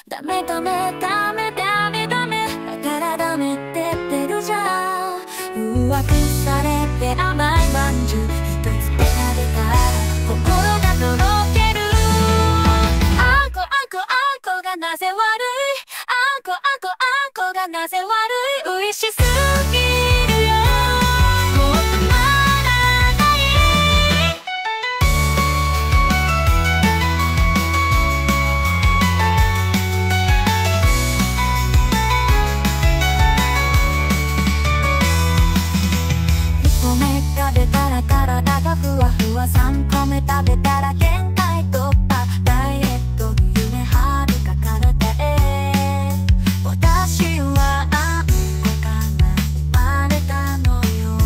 ダメダメダメダメダメだからダメって言ってるじゃん。誘惑されて甘いまんじゅう一つ食べたら心がとろける。あんこあんこあんこがなぜ悪い、あんこあんこあんこがなぜ悪い、美味しすぎるよもう止まらない。1個目が出たら体がふわふわ、3個目食べたら限界突破、ダイエットの夢はるか彼方へ。私はあんこから生まれたのよ。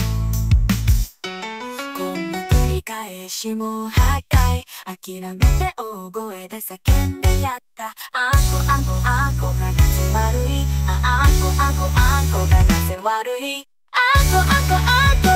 こんな繰り返しもう8回、諦めて大声で叫んでやった。あんこあんこあんこがなぜ悪い、あんこあんこあんこがなぜ悪い、あんこあんこあんこ